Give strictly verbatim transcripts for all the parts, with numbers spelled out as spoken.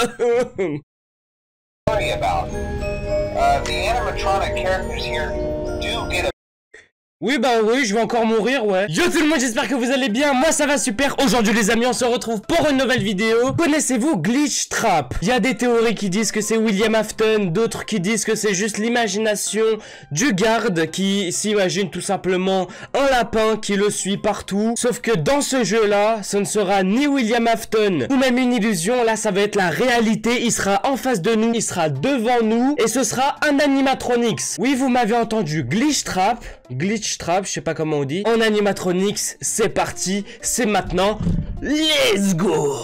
Sorry about. Uh, the animatronic characters here do get a Oui bah oui, je vais encore mourir, ouais. Yo tout le monde, j'espère que vous allez bien, moi ça va super. Aujourd'hui les amis, on se retrouve pour une nouvelle vidéo. Connaissez-vous Glitchtrap? Il y a des théories qui disent que c'est William Afton, d'autres qui disent que c'est juste l'imagination du garde qui s'imagine tout simplement un lapin qui le suit partout. Sauf que dans ce jeu-là, ce ne sera ni William Afton ou même une illusion, là ça va être la réalité. Il sera en face de nous, il sera devant nous et ce sera un animatronics. Oui, vous m'avez entendu, Glitchtrap. Glitchtrap, je sais pas comment on dit. En animatronics, c'est parti, c'est maintenant. Let's go!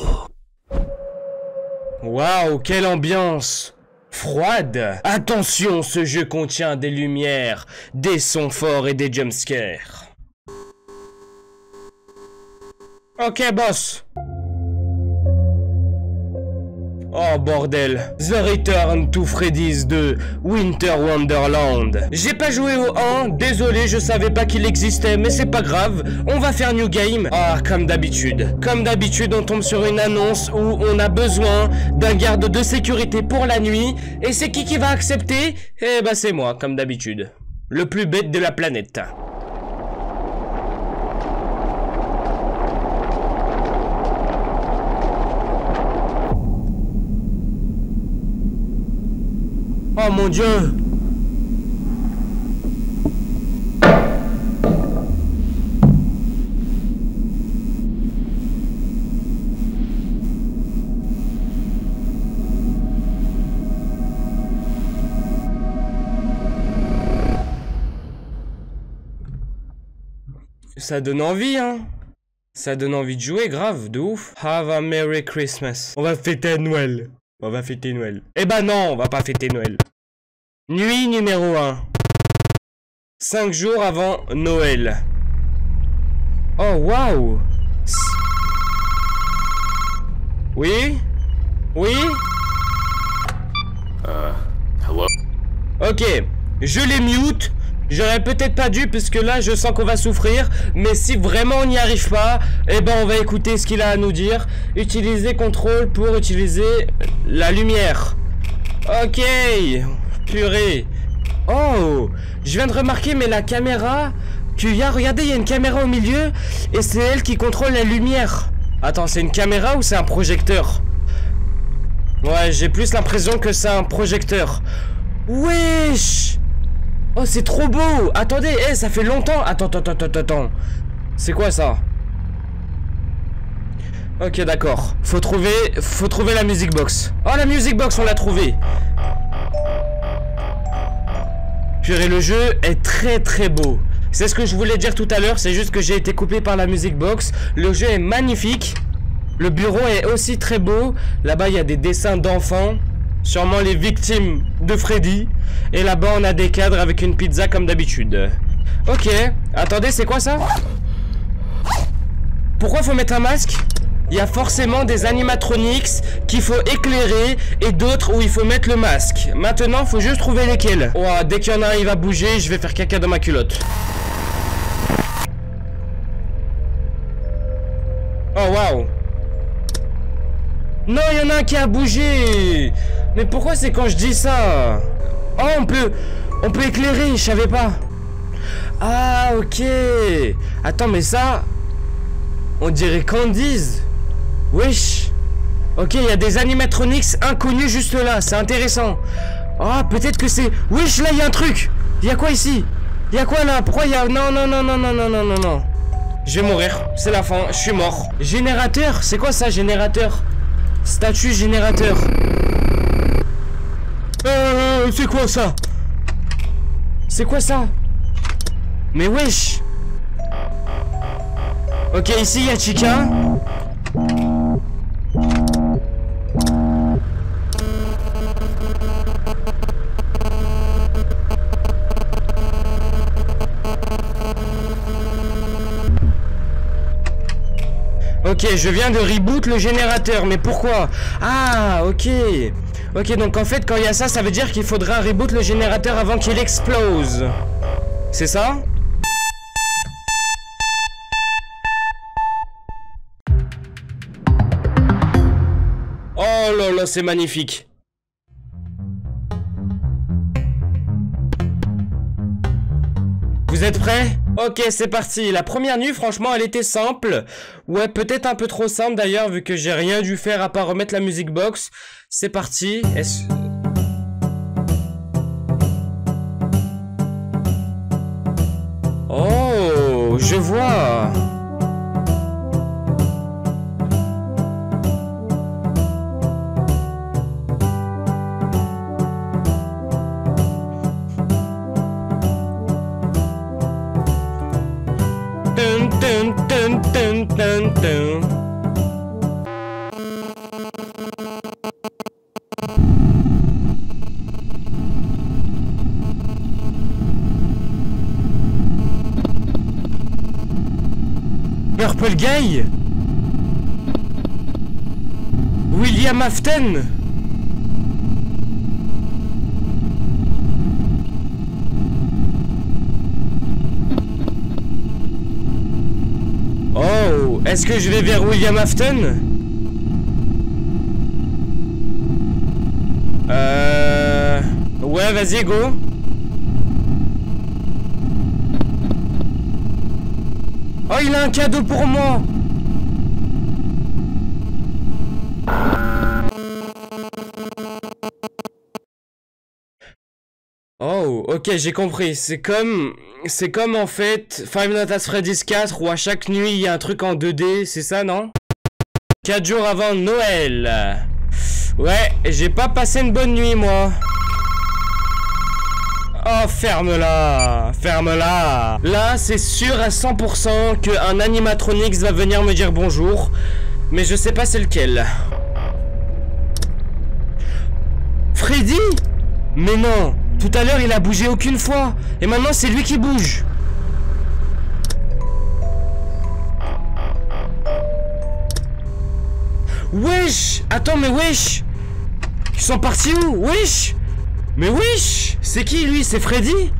Waouh, quelle ambiance froide. Attention, ce jeu contient des lumières, des sons forts et des jumpscares. Ok, boss. Oh bordel, The Return to Freddy's deux, Winter Wonderland. J'ai pas joué au un, désolé, je savais pas qu'il existait, mais c'est pas grave, on va faire New Game. Ah, comme d'habitude. Comme d'habitude, on tombe sur une annonce où on a besoin d'un garde de sécurité pour la nuit, et c'est qui qui va accepter? Eh bah c'est moi, comme d'habitude. Le plus bête de la planète. Oh mon Dieu! Ça donne envie, hein? Ça donne envie de jouer, grave, de ouf. Have a Merry Christmas. On va fêter Noël. On va fêter Noël. Eh ben non, on va pas fêter Noël. Nuit numéro un. Cinq jours avant Noël. Oh, waouh. Oui? Oui? Uh, hello? Ok, je les mute. J'aurais peut-être pas dû, puisque là, je sens qu'on va souffrir. Mais si vraiment on n'y arrive pas, eh ben on va écouter ce qu'il a à nous dire. Utiliser contrôle pour utiliser la lumière. Ok. Purée. Oh, je viens de remarquer, mais la caméra qu'il y a, regardez, il y a une caméra au milieu. Et c'est elle qui contrôle la lumière. Attends, c'est une caméra ou c'est un projecteur? Ouais, j'ai plus l'impression que c'est un projecteur. Wesh. Oh, c'est trop beau. Attendez, hey, ça fait longtemps. Attends, attends, attends, attends. C'est quoi ça? Ok, d'accord. Faut trouver, faut trouver la music box. Oh, la music box, on l'a trouvée. Purée, le jeu est très très beau. C'est ce que je voulais dire tout à l'heure. C'est juste que j'ai été coupé par la music box. Le jeu est magnifique. Le bureau est aussi très beau. Là-bas, il y a des dessins d'enfants. Sûrement les victimes de Freddy. Et là-bas on a des cadres avec une pizza comme d'habitude. Ok, attendez, c'est quoi ça? Pourquoi faut mettre un masque? Il y a forcément des animatronics qu'il faut éclairer et d'autres où il faut mettre le masque. Maintenant faut juste trouver lesquels. Oh, dès qu'il y en a un il va bouger, je vais faire caca dans ma culotte. Oh waouh. Non, il y en a un qui a bougé. Mais pourquoi c'est quand je dis ça? Oh, on peut... On peut éclairer, je savais pas. Ah, ok. Attends, mais ça... On dirait Candice. Wesh. Ok, il y a des animatronics inconnus juste là. C'est intéressant. Ah, peut-être que c'est... Wesh, là, il y a un truc. Il y a quoi ici? Il y a quoi là? Pourquoi il y a... Non, non, non, non, non, non, non, non, non. Je vais mourir. C'est la fin. Je suis mort. Générateur? C'est quoi ça, générateur? Statut générateur. Euh, c'est quoi ça? C'est quoi ça? Mais wesh. Ok, ici il y a Chica. Ok, je viens de reboot le générateur, mais pourquoi? Ah, ok. Ok, donc en fait, quand il y a ça, ça veut dire qu'il faudra reboot le générateur avant qu'il explose. C'est ça? Oh Oh là là, c'est magnifique. Vous êtes prêts? Ok, c'est parti. La première nuit, franchement, elle était simple. Ouais, peut-être un peu trop simple d'ailleurs, vu que j'ai rien dû faire à part remettre la music box. C'est parti. Est-ce... Oh, je vois. Dun, dun, dun, dun, dun, dun. Purple Guy? William Afton? Oh, est-ce que je vais vers William Afton? Euh... Ouais, vas-y, go. Oh, il a un cadeau pour moi. Oh, ok, j'ai compris. C'est comme... C'est comme, en fait, Five Nights at Freddy's quatre, où à chaque nuit, il y a un truc en deux D, c'est ça, non? quatre jours avant Noël. Ouais, j'ai pas passé une bonne nuit, moi. Oh, ferme-la, ferme-la. Là, c'est sûr à cent pour cent qu'un animatronics va venir me dire bonjour. Mais je sais pas c'est lequel. Freddy? Mais non, tout à l'heure il a bougé aucune fois. Et maintenant c'est lui qui bouge. Wesh. Attends, mais wesh. Ils sont partis où? Wesh. Mais wesh. C'est qui lui? C'est Freddy?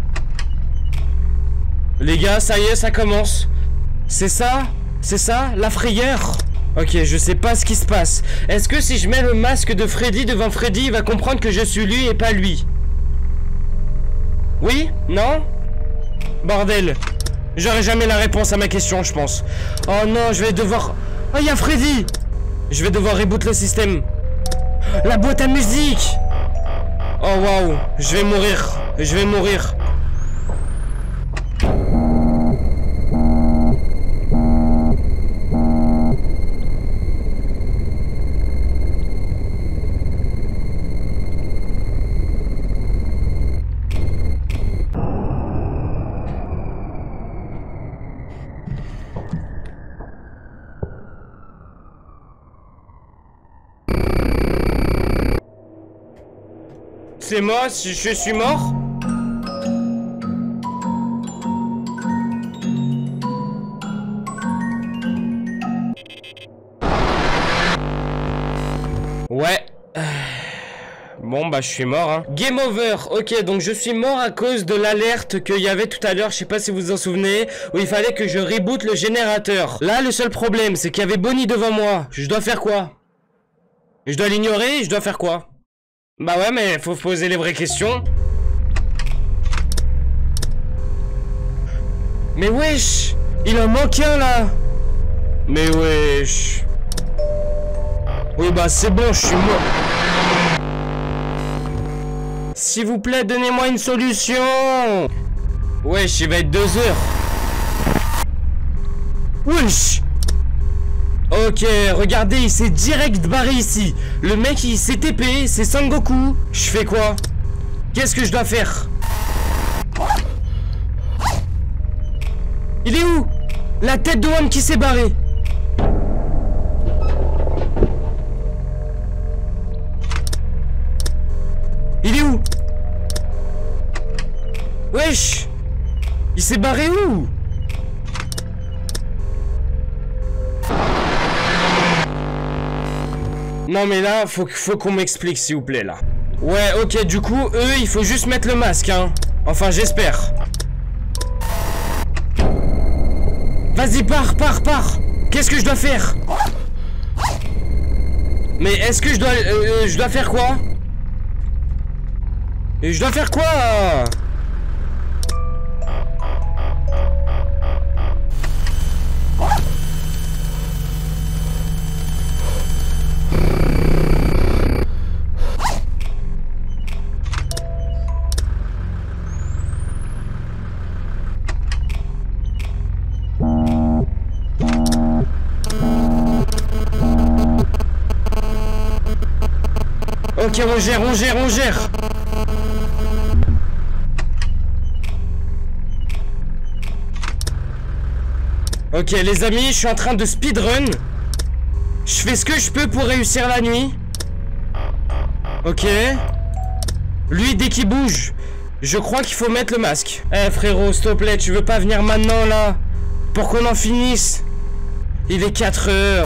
Les gars, ça y est, ça commence. C'est ça? C'est ça? La frayeur? Ok, je sais pas ce qui se passe. Est-ce que si je mets le masque de Freddy devant Freddy, il va comprendre que je suis lui et pas lui? Oui? Non? Bordel. J'aurai jamais la réponse à ma question, je pense. Oh non, je vais devoir... Oh, il y a Freddy! Je vais devoir reboot le système. La boîte à musique! Oh waouh, je vais mourir. Je vais mourir. C'est moi, si je suis mort? Ouais. Bon bah je suis mort hein. Game over. Ok, donc je suis mort à cause de l'alerte qu'il y avait tout à l'heure, je sais pas si vous vous en souvenez, où il fallait que je reboot le générateur. Là le seul problème c'est qu'il y avait Bonnie devant moi. Je dois faire quoi? Je dois l'ignorer? Je dois faire quoi? Bah ouais, mais faut poser les vraies questions. Mais wesh, il en manque un là. Mais wesh. Oui bah c'est bon, je suis mort. S'il vous plaît, donnez-moi une solution. Wesh, il va être deux heures. Wesh. Ok, regardez, il s'est direct barré ici. Le mec, il s'est T P, c'est Sangoku. Je fais quoi? Qu'est-ce que je dois faire? Il est où? La tête de One qui s'est barrée. Il est où? Wesh. Il s'est barré où? Non mais là, faut, faut qu'on m'explique s'il vous plaît là. Ouais, ok, du coup, eux, il faut juste mettre le masque, hein. Enfin, j'espère. Vas-y, pars, pars, pars. Qu'est-ce que je dois faire? Mais est-ce que je dois... Euh, je dois faire quoi? Et je dois faire quoi? Ok, on gère, on gère, on gère. Ok les amis, je suis en train de speedrun. Je fais ce que je peux pour réussir la nuit. Ok. Lui dès qu'il bouge, je crois qu'il faut mettre le masque. Eh frérot, s'il te plaît, tu veux pas venir maintenant là? Pour qu'on en finisse. Il est quatre heures.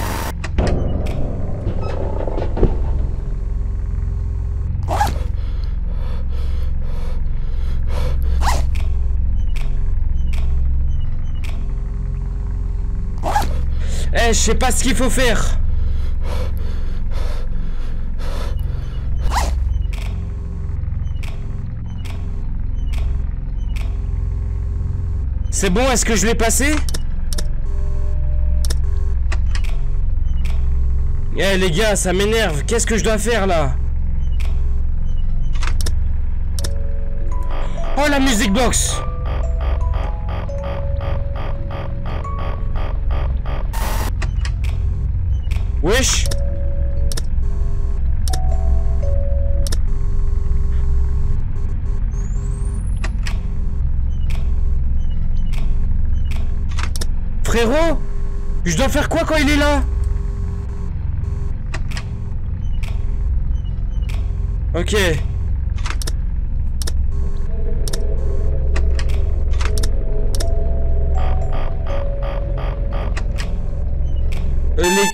Eh, je sais pas ce qu'il faut faire. C'est bon, est-ce que je l'ai passé? Eh les gars, ça m'énerve. Qu'est-ce que je dois faire là? Oh la music box. Wesh. Frérot, je dois faire quoi quand il est là? Ok. Euh, les...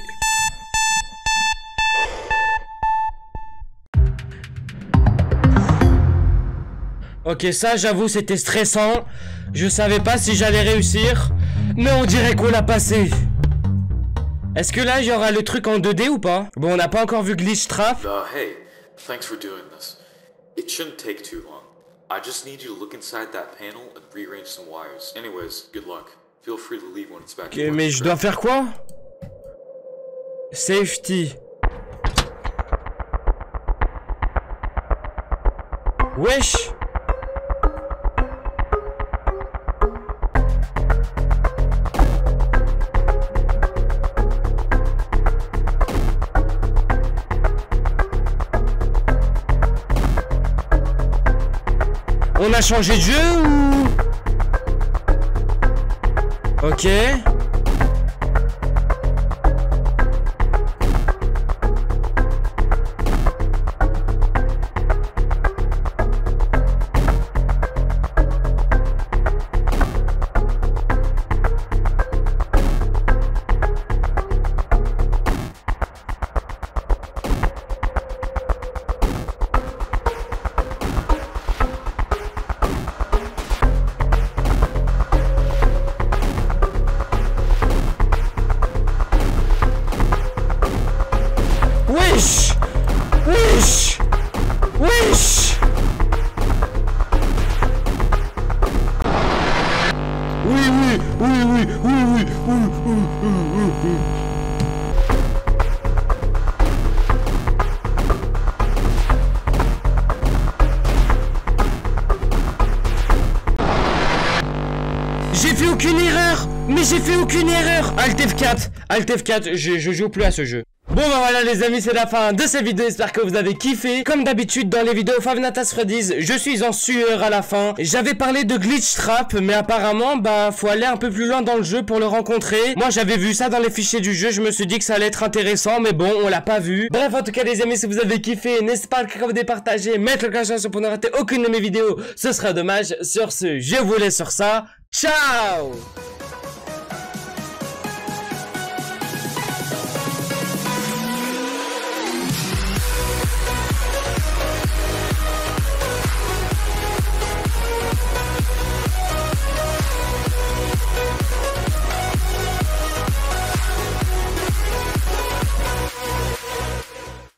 Ok, ça j'avoue c'était stressant. Je savais pas si j'allais réussir, mais on dirait qu'on l'a passé. Est-ce que là il y aura le truc en deux D ou pas? Bon, on n'a pas encore vu Glitch Trap. Uh, hey, thanks for doing this. It shouldn't take too long. I just need you to look inside that panel and rearrange some wires. Anyways, good luck. Feel free to leave when it's back. Ok, mais je dois faire quoi? Safety. Wesh. On a changé de jeu ou... Ok. Wesh! Wesh! Wesh! Oui, oui, oui, oui, oui, oui, oui, oui, oui, oui, oui. J'ai fait aucune erreur! Mais j'ai fait aucune erreur! Alt F quatre! Alt F quatre, je, je joue plus à ce jeu. Bon bah voilà les amis, c'est la fin de cette vidéo, j'espère que vous avez kiffé. Comme d'habitude dans les vidéos Five Nights at Freddy's, je suis en sueur à la fin. J'avais parlé de Glitch Trap, mais apparemment bah faut aller un peu plus loin dans le jeu pour le rencontrer. Moi j'avais vu ça dans les fichiers du jeu, je me suis dit que ça allait être intéressant, mais bon on l'a pas vu. Bref, en tout cas les amis, si vous avez kiffé, n'hésitez pas à cliquer, de partager, mettre le cloche pour ne rater aucune de mes vidéos, ce sera dommage. Sur ce, je vous laisse sur ça, ciao.